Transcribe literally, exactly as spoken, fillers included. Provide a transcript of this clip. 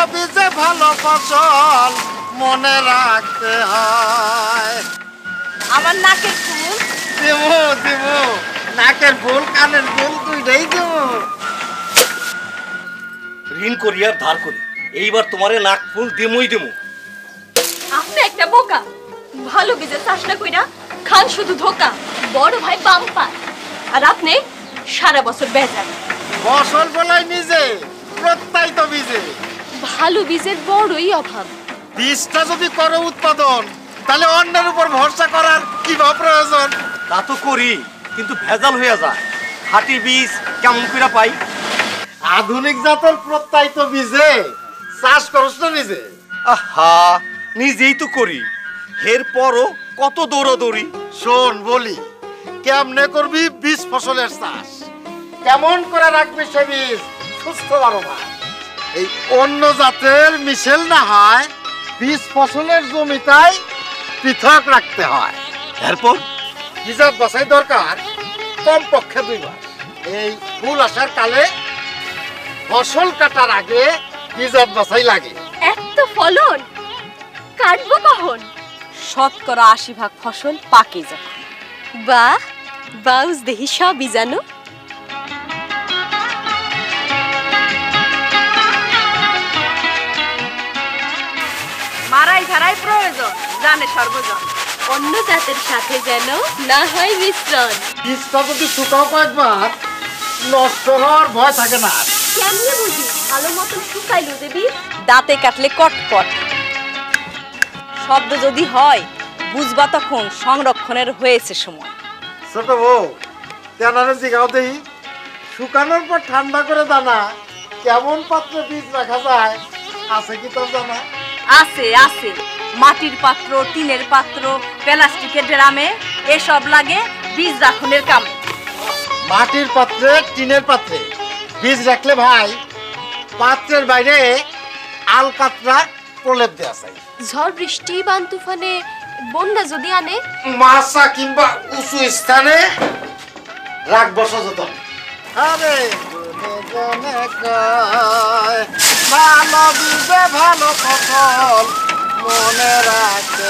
বীজে ভালো ফসল মনে রাখতে হয়। আমার নাকের ফুল দেবো দেবো, নাকের ফুল কানের ফুল দুইটাই দেবো। ঋণ করি আর ধার করি, এইবার তোমারে নাক ফুল দেমই দেমু। আপনি একটা বোকা, ভালো বীজে চাষ না কইরা খান শুধু ধোকা। বড় ভাই বাম্পার আর আপনি সারা বছর বেজার। ফসল বলাই নিজে, প্রত্যয়িত বীজে। ভালো বীজের বড়ই অভাব। বীজটা যদি করো উৎপাদন, তাহলে অন্যের উপর ভরসা করার কি বা প্রয়োজন? তা তো করি, কিন্তু ভেজাল হইয়া যায়। খাঁটি বীজ কেমন করে পাই? আধুনিক জাতের প্রত্যয়িত বীজে চাষ করছ না নিজে? আহা, নিজেই তো করি, এরপরও কত দৌড়াদৌড়ি। শোন বলি, কেমনে করবি বীজ ফসলের চাষ, কেমন করে রাখবি সে বীজ সুস্থ বারোবা। এই অন্য জাতের মিশেল না হয় বীজ ফসলের জমিটাই পৃথক রাখতে হয়। এরপর বীজাত বাছাই দরকার কমপক্ষে দুই মাস। এই ফুল আসার কালে ফসল কাটার আগে বীজাত বাছাই লাগে। এত ফলন কাটবো কখন? শতকরা আশি ভাগ ফসল পাকে যখন। বাহ, বাউজ দেহি সবই জানো। মারাই ধারাই প্রয়োজন জানে সর্বজন, অন্য জাতের সাথে যেন না হয় মিশ্রণ। বীজটা যদি শুকাও কয়েকবার, নষ্ট হওয়ার ভয় থাকে না। কেমনে বুঝি ভালো মতো শুকাইলো দেবী? দাঁতে কাটলে কটকট শব্দ যদি হয়, বুঝবা তখন সংরক্ষণের হয়েছে সময়। ছোট বউ, তেনারে জিগাও দেই, শুকানোর পর ঠান্ডা করে দানা কেমন পাত্রে বীজ রাখা যায়, আছে কি তোর জানা? আছে আছে, মাটির পাত্র, টিনের পাত্র, প্লাস্টিকের ড্রামে এসব লাগে বীজ রাখনের কামে। মাটির পাত্রে, টিনের পাত্রে বীজ রাখলে ভাই পাত্রের বাইরে আলকাতরা প্রলেপ দেওয়া চাই। ঝড় বৃষ্টি বান তুফানে বন্যা যদি আনে, মাছা কিংবা উঁচু স্থানে রাখবো সচেতন। আরে জনে কয় ভালো বীজে ভালো ফসল মনে রাখতে